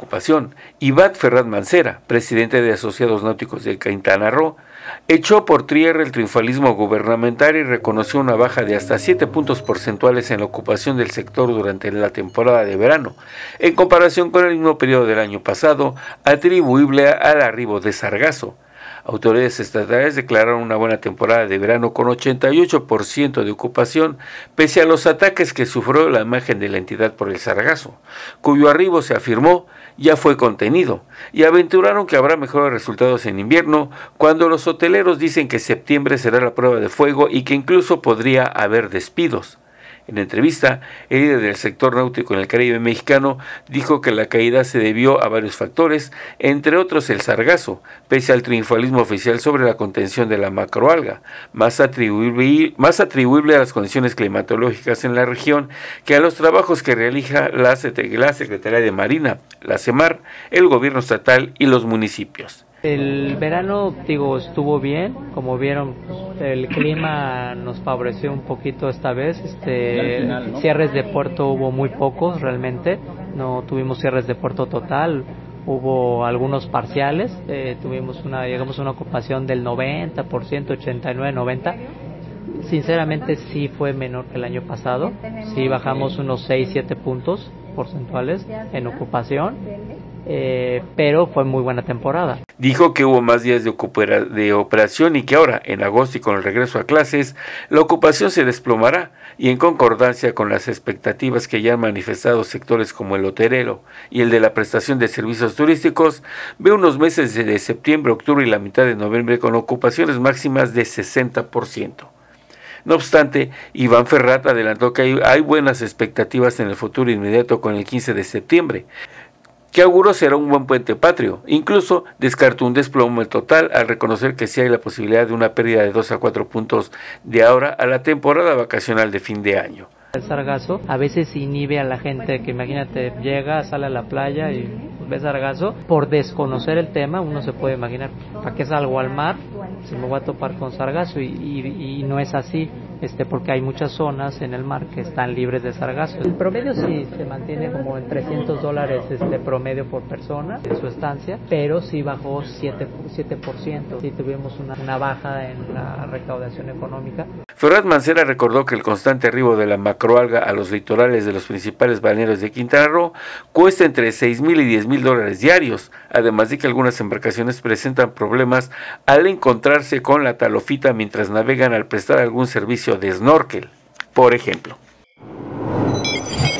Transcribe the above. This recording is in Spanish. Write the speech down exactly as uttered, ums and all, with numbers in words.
ocupación. Iván Ferrat Mancera, presidente de Asociados Náuticos de Quintana Roo, echó por tierra el triunfalismo gubernamental y reconoció una baja de hasta siete puntos porcentuales en la ocupación del sector durante la temporada de verano, en comparación con el mismo periodo del año pasado, atribuible al arribo de sargazo. Autoridades estatales declararon una buena temporada de verano con ochenta y ocho por ciento de ocupación, pese a los ataques que sufrió la imagen de la entidad por el sargazo, cuyo arribo se afirmó ya fue contenido, y aventuraron que habrá mejores resultados en invierno, cuando los hoteleros dicen que septiembre será la prueba de fuego y que incluso podría haber despidos. En entrevista, el líder del sector náutico en el Caribe mexicano dijo que la caída se debió a varios factores, entre otros el sargazo, pese al triunfalismo oficial sobre la contención de la macroalga, más atribuible, más atribuible a las condiciones climatológicas en la región que a los trabajos que realiza la, la Secretaría de Marina, la SEMAR, el gobierno estatal y los municipios. El verano, digo, estuvo bien, como vieron, el clima nos favoreció un poquito esta vez, este, final, ¿no? Cierres de puerto hubo muy pocos realmente, no tuvimos cierres de puerto total, hubo algunos parciales, eh, tuvimos una, llegamos a una ocupación del noventa por ciento, ochenta y nueve, noventa por ciento, sinceramente sí fue menor que el año pasado, sí bajamos unos seis, siete puntos porcentuales en ocupación, eh, pero fue muy buena temporada. Dijo que hubo más días de, ocupera, de operación y que ahora, en agosto y con el regreso a clases, la ocupación se desplomará y en concordancia con las expectativas que ya han manifestado sectores como el hotelero y el de la prestación de servicios turísticos, ve unos meses de septiembre, octubre y la mitad de noviembre con ocupaciones máximas de sesenta por ciento. No obstante, Iván Ferrat adelantó que hay, hay buenas expectativas en el futuro inmediato con el quince de septiembre, que auguró será un buen puente patrio. Incluso descartó un desplome total al reconocer que sí hay la posibilidad de una pérdida de dos a cuatro puntos de ahora a la temporada vacacional de fin de año. El sargazo a veces inhibe a la gente que, imagínate, llega, sale a la playa y ve sargazo. Por desconocer el tema, uno se puede imaginar, ¿para qué salgo al mar si me voy a topar con sargazo? Y, y, y no es así, este, porque hay muchas zonas en el mar que están libres de sargazo. El promedio sí se mantiene como en trescientos dólares este promedio por persona en su estancia, pero sí bajó siete por ciento. Sí tuvimos una, una baja en la recaudación económica. Ferrat Mancera recordó que el constante arribo de la macroalga a los litorales de los principales balnearios de Quintana Roo cuesta entre seis mil y diez mil dólares diarios, además de que algunas embarcaciones presentan problemas al encontrarse con la talofita mientras navegan al prestar algún servicio de snorkel, por ejemplo.